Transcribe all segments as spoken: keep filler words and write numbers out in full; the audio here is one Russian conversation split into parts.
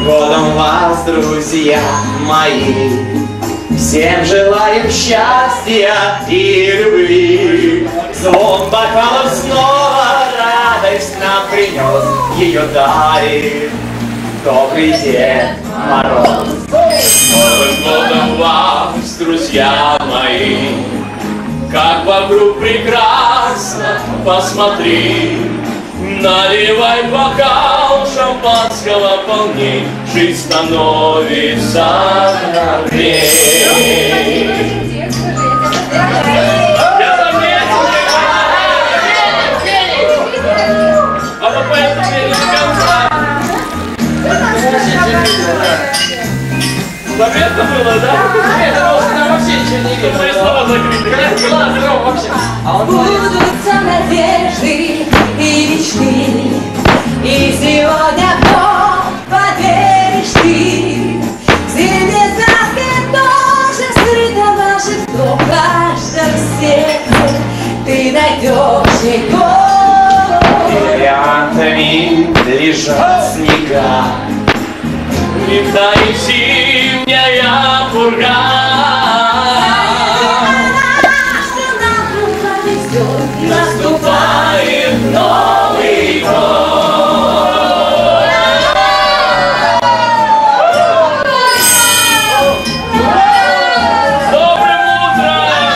Новым годом вас, друзья мои! Всем желаем счастья и любви. Звон бокалов снова радость нам принес, ее дарит добрый Дед Мороз. С Новым годом вас, друзья мои! Как вокруг прекрасно, посмотри. Наливай бокал шампанского полней, жизнь становится добрей. Я заметил, а то поэтому я не до конца. Заметно было, да? Нет, там вообще ничего не видно. Мои слова закрыты. Будутся надежды и мечты, и сегодня кто поверишь ты? В зелени сказки тоже скрыто волшебство, в каждом сердце ты найдешь его. Бриллиантами лежат снега, когда и зимняя пурга. Наступает Новый год. Добрым утром!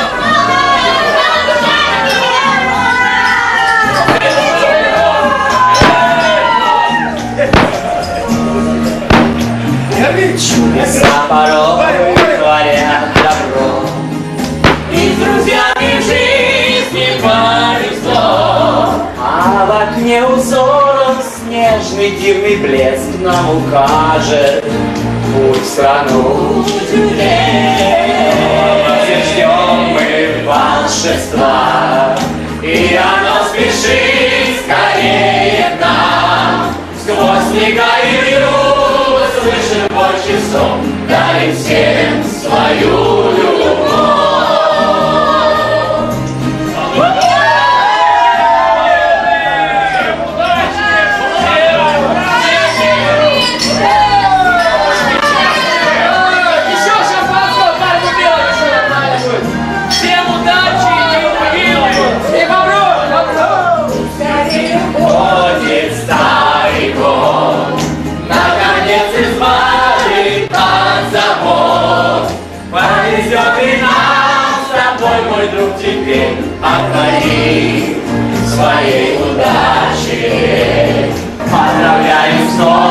Чудеса порой творят добро, и с друзьями в жизни повезло. А в окне узором снежный дивный блеск нам укажет путь в страну чудес. Ждем мы волшебства, и оно спешит скорее к нам. Сквозь снега и льду слышим бой часов, дарим всем свою любовь. Повезет и нам с тобой, мой друг, теперь от моей своей удачи. Поздравляем с Новым